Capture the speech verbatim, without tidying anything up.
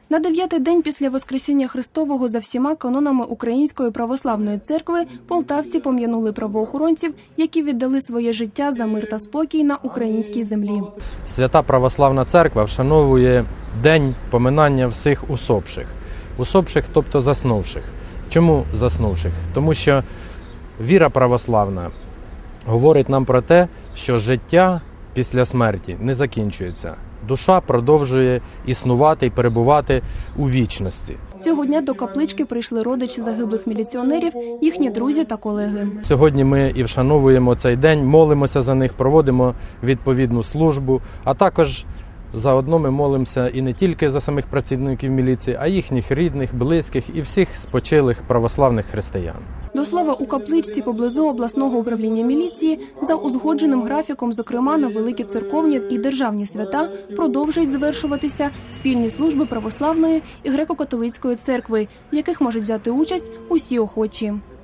На дев'ятий день після Воскресіння Христового за всіма канонами Української православної церкви полтавці пом'янули правоохоронців, які віддали своє життя за мир та спокій на українській землі. Свята Православна Церква вшановує день поминання всіх усопших. Усопших, тобто заснувших. Чому заснувших? Тому що віра православна говорить нам про те, що життя після смерті не закінчується. Душа продовжує існувати і перебувати у вічності. Цього дня до каплички прийшли родичі загиблих міліціонерів, їхні друзі та колеги. Сьогодні ми і вшановуємо цей день, молимося за них, проводимо відповідну службу, а також заодно ми молимося і не тільки за самих працівників міліції, а їхніх рідних, близьких і всіх спочилих православних християн. До слова, у капличці поблизу обласного управління міліції за узгодженим графіком, зокрема на великі церковні і державні свята, продовжують завершуватися спільні служби православної і греко-католицької церкви, в яких можуть взяти участь усі охочі.